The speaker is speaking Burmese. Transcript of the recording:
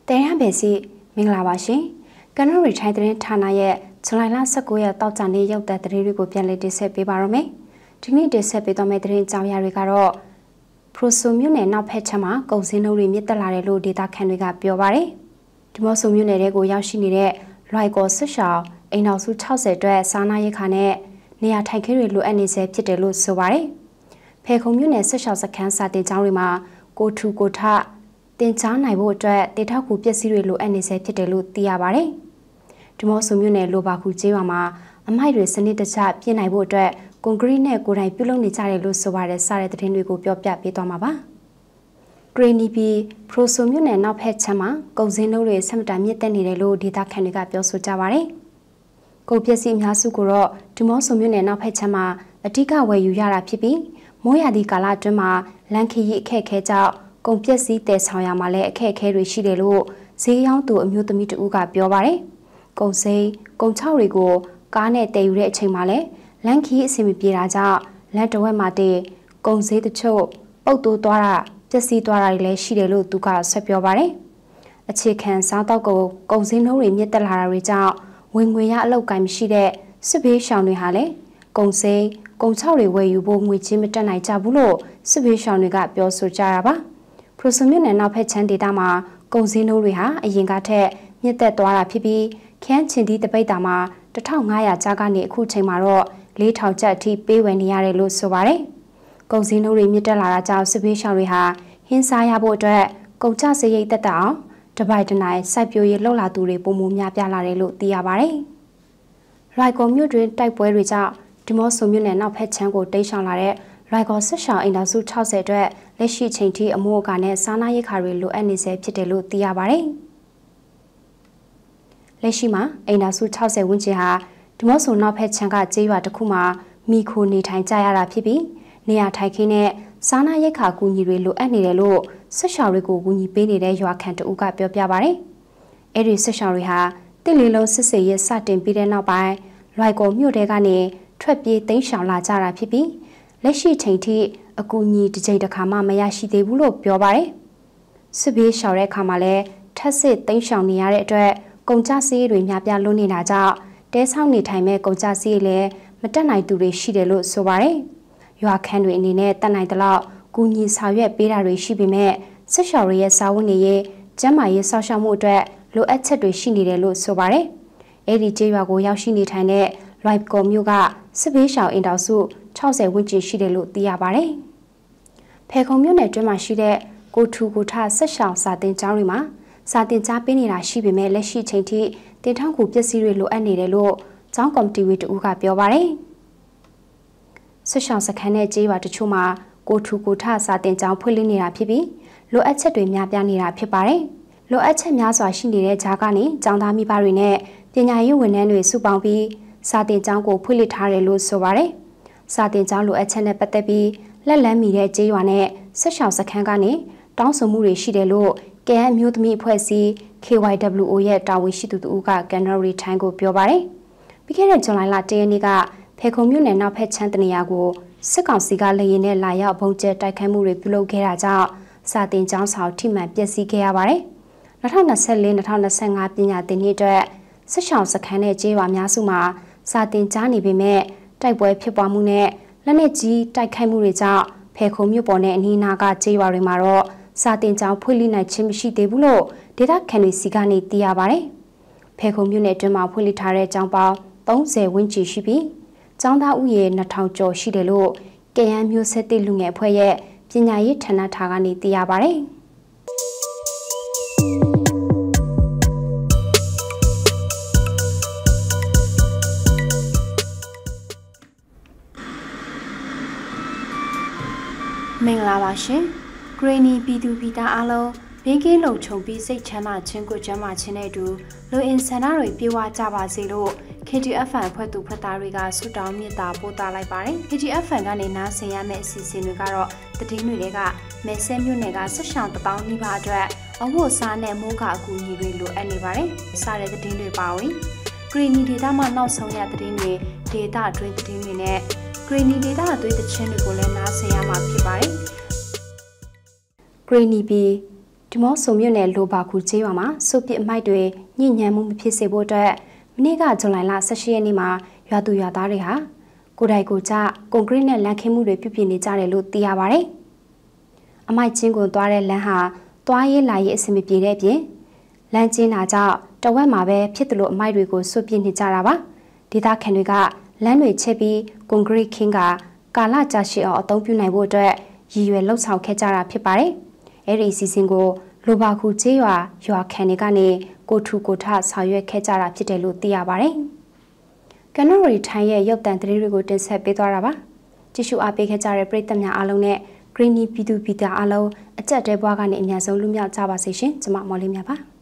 တဲ့ရပဲစီမင်္ဂလာပါရှင်ကနရီထိုင်တဲ့ဌာနရဲ့ဇူလိုင်လ19ရက်တောက်ကြနေ့ရောက်တဲ့သတင်းတွေကိုပြန်လည်တင်ဆက်ပေးပါရမယ်ဒီနေ့တင်ဆက်ပေးသွားမယ့်သတင်းကြောင်းရာတွေကတော့ဖရိုဆိုမြို့နယ်နောက်ဖက်ချက်မှာကုန်စည်နှုန်းတွေမြင့်တက်လာတယ်လို့ဒေတာခန်တွေကပြောပါတယ်ဒီမော့ဆိုမြို့နယ်တွေကိုရောက်ရှိနေတဲ့လွိုက်ကော်ဆွရှောင်းအိမ်တော်စု60အတွက်စားနာရိခါနဲ့နေရာထိုင်ခင်းတွေလိုအပ်နေစေဖြစ်တယ်လို့ဆိုပါတယ်ဖဲခုံမြို့နယ်ဆွရှောင်းစခန်းစာတင်ကျောင်းတွေမှာကိုထူကိုထတင်ကြားနိုင်ဖို့အတွက်တေထောက်ကူပစ္စည်းတွေလိုအပ်နေစေဖြစ်တယ်လို့သိရပါတယ်ဒီမော့ဆိုမြို့နယ်လိုပါခုကျေးရွာမှာအမိုက်တွေစနစ်တကျပြင်နိုင်ဖို့အတွက်ကွန်ကရစ်နဲ့ကိုယ်တိုင်ပြုလုပ်နေကြတယ်လို့ဆိုပါတယ်စတဲ့သတင်းတွေကိုပြောပြပေးသွားမှာပါဂရီနီပီဖရိုဆိုမြို့နယ်နောက်ဖက်ချမ်းမှာကုန်စည်နှုန်းတွေဆက်မတန်မြင့်တက်နေတယ်လို့ဒေတာခန်တွေကပြောဆိုကြပါတယ်ကုန်ပစ္စည်းအများစုကိုတော့ဒီမော့ဆိုမြို့နယ်နောက်ဖက်ချမ်းမှာအဓိကဝယ်ယူရတာဖြစ်ပြီးမိုးရာသီကာလအတွင်းမှာလန်ခီရီအခက်အခဲကြောင့်ကုန်ပစ္စည်းတည်ဆောင်ရမှာလည်းအခက်အခဲတွေရှိတယ်လို့ဈေးရောင်းသူအမျိုးသမီးတဦးကပြောပါတယ်ကုန်စိမ်းကုန်ချောက်တွေကိုကားနဲ့တည်ယူတဲ့အချိန်မှာလည်းလန်ခီအဆင်မပြေတာကြောင့်လက်တဝက်မှာတည်ကုန်ဈေးတချို့ပုတ်တိုးသွားတာပျက်စီးသွားတာတွေလည်းရှိတယ်လို့သူကဆက်ပြောပါတယ်အခြေခံစားတောက်ကုန်ဈေးနှုန်းတွေမြင့်တက်လာတာတွေကြောင့်ဝင်ငွေရအလောက်ကိုင်းမရှိတဲ့စစ်ဘေးရှောင်တွေဟာလည်းကုန်စိမ်းကုန်ချောက်တွေဝယ်ယူဖို့ငွေချင်းမတက်နိုင်ကြဘူးလို့စစ်ဘေးရှောင်တွေကပြောဆိုကြတာပါဖရိုဆိုမြို့နယ်နောက်ဖက်ချမ်းဒေသမှာကုန်စည်နှုန်းတွေဟာအရင်ကထက်မြင့်တက်သွားတာဖြစ်ပြီးခန်းချင်ဒီတပိတ်တာမှာ1500ကျားကနေအခုချိန်မှာတော့4000ကျပ်အထိပေးဝယ်နေရတယ်လို့ဆိုပါတယ်။ကုန်စည်နှုန်းတွေမြင့်တက်လာတာကြောင့်စစ်ဘေးရှောင်တွေဟာဟင်းစားရဖို့အတွက်ကုန်ကျစရိတ်တက်တာအောင်တပိုက်တနိုင်စိုက်ပျိုးရေးလှုပ်လာသူတွေပုံမှုများပြားလာတယ်လို့သိရပါတယ်။ရိုက်ကော်မြို့တွင်တိုက်ပွဲတွေကြောင့်ဒီမော့ဆိုမြို့နယ်နောက်ဖက်ချမ်းကိုတိတ်ဆောင်လာတဲ့ရိုက်ကော်ဆွရှောင်းအိမ်တော်စု60အတွက်လက်ရှိချိန်ထိအမိုးအကာနဲ့စားနာရိက္ခာတွေလိုအပ်နေစေဖြစ်တယ်လို့သိရပါတယ်။လက်ရှိမှာအိမ်တော်စု60ဝန်းကျင်ဟာဒီမော့ဆိုနောက်ဖက်ချမ်းကကျေးရွာတစ်ခုမှာမိခိုနေထိုင်ကြရတာဖြစ်ပြီးနေရာထိုင်ခင်းနဲ့စားနာရိက္ခာကူညီတွေလိုအပ်နေတယ်လို့ဆွရှောင်းတွေကိုကူညီပေးနေတဲ့ရွာခံတအုပ်ကပြောပြပါတယ်။အဲ့ဒီဆွရှောင်းတွေဟာတစ်လီလုံးစစ်စေးရစတင်ပြီးတဲ့နောက်ပိုင်းလွိုက်ကော်မြို့တဲကနေထွက်ပြေးတိမ်းရှောင်လာကြတာဖြစ်ပြီးလက်ရှိချိန်ထိအကူအညီတစ်ကြိမ်တစ်ခါမှမရရှိသေးဘူးလို့ပြောပါတယ်။စစ်ဘေးရှောင်တဲ့အခါမှာလည်းထက်စစ်တိမ်းရှောင်နေရတဲ့အတွက်ကုန်ကျစရိတ်တွေများပြားလွန်းနေတာကြောင့်တဲဆောင်နေထိုင်မဲ့ကုန်ကျစရိတ်လည်းမတက်နိုင်သူတွေရှိတယ်လို့ဆိုပါတယ်။ရွာခန်းတွေအနေနဲ့တက်နိုင်တဲ့လောက်ကူညီဆောင်ရွက်ပေးတာတွေရှိပေမဲ့ဆက်ရှော်ရဲ့စာဝတ်နေရေးကျန်းမာရေးစောင့်ရှောက်မှုအတွက်လိုအပ်ချက်တွေရှိနေတယ်လို့ဆိုပါတယ်။အဲ့ဒီကျေးရွာကိုရောက်ရှိနေထိုင်တဲ့လွိုက်ကော်မြို့ကစစ်ဘေးရှောင်အင်တော်စု60ဝန်းကျင်ရှိတယ်လို့သိရပါတယ်။ဖဲခုံမြို့နယ်တွင်းမှာရှိတဲ့ကိုထူကိုထဆက်ရှောင်စာတင်ကျောင်းတွေမှာစာတင်ကြားပေးနေတာရှိပေမဲ့လက်ရှိချိန်ထိတင်ထောက်ကူပစ္စည်းတွေလိုအပ်နေတယ်လို့ကျောင်းကော်မတီဝင်တဦးကပြောပါတယ်။ဆက်ရှောင်စခန်းနဲ့ကျေးရွာတချို့မှာကိုထူကိုထစာတင်ကျောင်းဖွင့်လှစ်နေတာဖြစ်ပြီးလိုအပ်ချက်တွေများပြားနေတာဖြစ်ပါတယ်။လိုအပ်ချက်များစွာရှိနေတဲ့ကြားကနေကျောင်းသားမိဘတွေနဲ့ပညာရေးဝန်ထမ်းတွေစုပေါင်းပြီးစာတင်ကျောင်းကိုဖွင့်လှစ်ထားတယ်လို့ဆိုပါတယ်။စာတင်ကျောင်းလိုအပ်ချက်နဲ့ပတ်သက်ပြီးလက်လန်းမီတဲ့ကျေးရွာနဲ့ဆက်ရှောင်စခန်းကနေတောင်းဆိုမှုတွေရှိတယ်လို့KN မျိုးသမီးအဖွဲ့အစည်း KYWO ရဲ့တာဝန်ရှိသူတို့ကကန်နရီထိုင်းကိုပြောပါတယ်။ပြီးခဲ့တဲ့ဇွန်လ1ရက်နေ့ကဖေခုံမြို့နယ်နောက်ဖက်ချမ်းတနေရာကိုစစ်ကောင်စီကလေရင်နဲ့လာရောက်ဘုံကျဲတိုက်ခိုက်မှုတွေပြုလုပ်ခဲ့တာကြောင့်စာတင်ကျောင်းဆောင်ထိမှန်ပျက်စီးခဲ့ရပါတယ်။2024-2025ပညာသင်နှစ်အတွက်စစ်ရှောင်စခန်းနဲ့ကျေးရွာများစုမှာစာတင်ကြားနေပေမဲ့တိုက်ပွဲဖြစ်ပွားမှုနဲ့လက်နက်ကြီးတိုက်ခိုက်မှုတွေကြောင့်ဖေခုံမြို့ပေါ်နဲ့အနီးအနားကကျေးရွာတွေမှာတော့စာတင်ကျောင်းဖွင့်လှစ်နိုင်ခြင်းမရှိသေးဘူးလို့ဒေတာခန်တွေစီကနေသိရပါတယ်။ဖေခုံမြို့နယ်အတွင်းမှာဖွင့်လှစ်ထားတဲ့ကျောင်းပေါင်း30ဝန်းကျင်ရှိပြီးကျောင်းသားဦးရေ2000ကျော်ရှိတယ်လို့KN မျိုးဆက်တိလူငယ်အဖွဲ့ရဲ့ပညာရေးဌာနထားကနေသိရပါတယ်။မင်္ဂလာပါရှင်ဂရနီပြည်သူပြည်သားအားလုံးဘေးကင်းလုံခြုံပြီးစိတ်ချမ်းသာခြင်းကိုကျန်းမာခြင်းနဲ့အတူလူအင်ဆန္ဒတွေပြေဝကြပါစေလို့ KTFN ဖွဲ့သူဖွဲ့သားတွေကဆုတောင်းမေတ္တာပို့သလိုက်ပါတယ် KTFN ကနေနားဆင်ရမယ့်အစီအစဉ်တွေကတော့သတင်းတွေကမဲဆဲမြို့နယ်ကဆက်ရှောင်း1000နီးပါးအတွက်အဝတ်အစားနဲ့မိုးကအကူအညီတွေလိုအပ်နေပါတယ်စားတဲ့သတင်းတွေပါဝင်ဂရနီဒေတာမှနောက်ဆုံးရသတင်းတွေဒေတာအတွင်းသတင်းတွေနဲ့ဂရနီဒေတာအသွေးသချင်းတွေကိုလည်းနားဆင်ရမှာဖြစ်ပါတယ်ဂရနီပြည်ဒီမော့ဆိုမြို့နယ်လိုပါကူကျေးရွာမှာစုပစ်အမိုက်တွေညဉ့်ညမ်းမှုမဖြစ်စေဖို့အတွက်မနေ့ကဇွန်လ18ရက်နေ့မှာရွာသူရွာသားတွေဟာကိုယ်တိုင်ကိုယ်ကျကွန်ကရစ်နဲ့လမ်းခင်းမှုတွေပြုပြင်နေကြတယ်လို့သိရပါတယ်။အမိုက်ချင်းကိုသွားတဲ့လမ်းဟာသွားရေးလာရေးအဆင်မပြေတဲ့အပြင်လမ်းကျင်းတာကြောင့်တဝက်မှာပဲဖြစ်တယ်လို့အမိုက်တွေကိုစွတ်ပြစ်နေကြတာပါ။ဒေသခံတွေကလမ်းတွေချက်ပြီးကွန်ကရစ်ခင်းကကာလကြာရှည်အောင်အသုံးပြုနိုင်ဖို့အတွက်ရည်ရွယ်လှုပ်ဆောင်ခဲ့ကြတာဖြစ်ပါတယ်။အဲဒီအစီအစဉ်ကိုလိုပါကူကျေးရွာခံတွေကနေကိုထူကိုထဆောင်ရွက်ခဲ့ကြတာဖြစ်တယ်လို့သိရပါတယ်။ကနရီထိုင်းရဲ့ရုပ်သံသတင်းတွေကိုတင်ဆက်ပေးသွားတာပါ။ကြည့်ရှုအားပေးခဲ့ကြတဲ့ပရိသတ်များအားလုံးနဲ့ Greeny ပြည်သူပြည်သားအားလုံးအကြက်တဲဘွားကနေအများဆုံးလွတ်မြောက်ကြပါစေရှင်။ကျွန်မမော်လေးမြပါ။